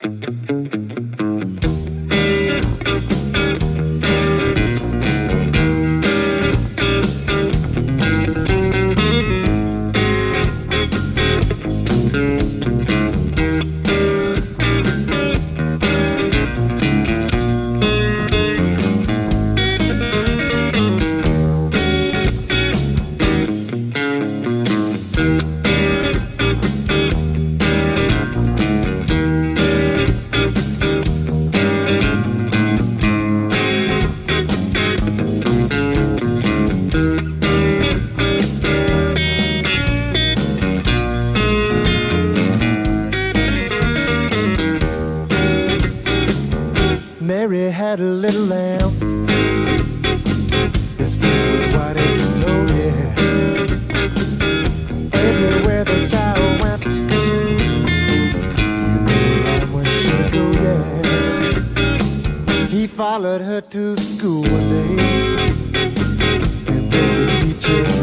Mary had a little lamb. His face was white as snow, yeah. Everywhere the child went, you know the lamb was sure go, yeah. He followed her to school one day and begged the teacher